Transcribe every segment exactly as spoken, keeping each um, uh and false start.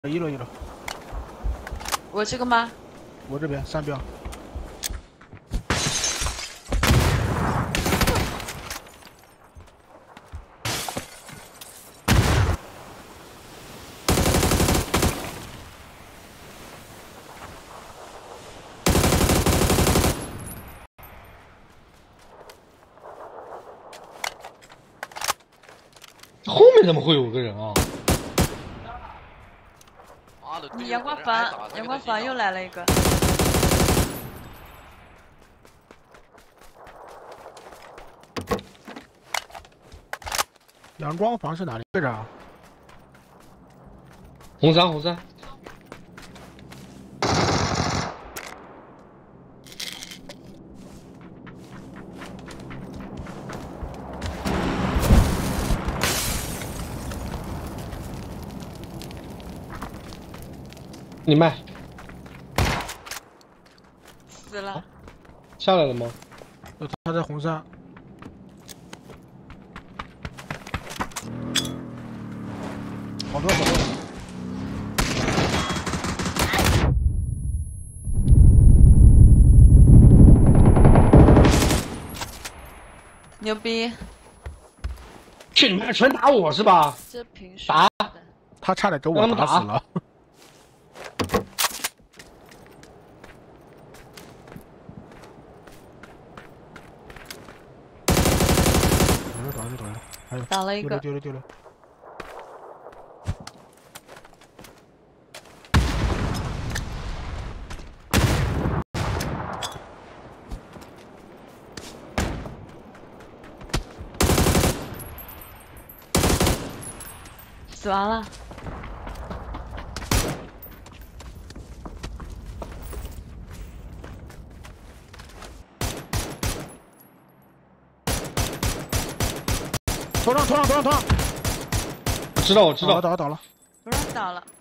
一楼一楼， 我这个吗？ 我这边三标。 后面怎么会有个人啊？ 你阳光房，阳光房又来了一个。 阳光房是哪里？队长。 红山，红山。你卖。 死了，啊、 下来了吗？ 呃，他在红山。好多好多。 牛逼！ 去你妈，全打我是吧？ 这平时打， 他差点给我打死了。 倒了倒了，还有打了一个， 丢了丢了。 死完了。 头上头上头上头上！ 我知道我知道， 倒了倒了。 不让倒了。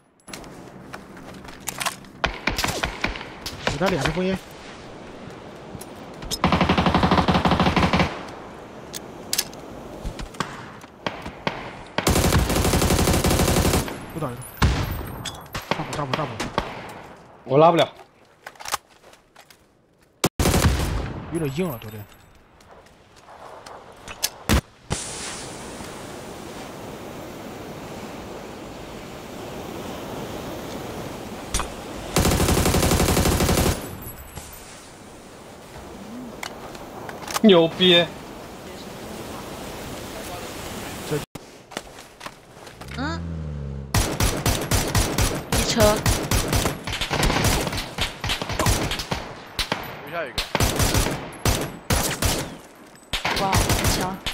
给他脸上封烟。又倒一个。上补上补上补。 我拉不了。 有点硬了，昨天。 牛逼！ 这， 嗯，一车， 留下一个。 哇，很强。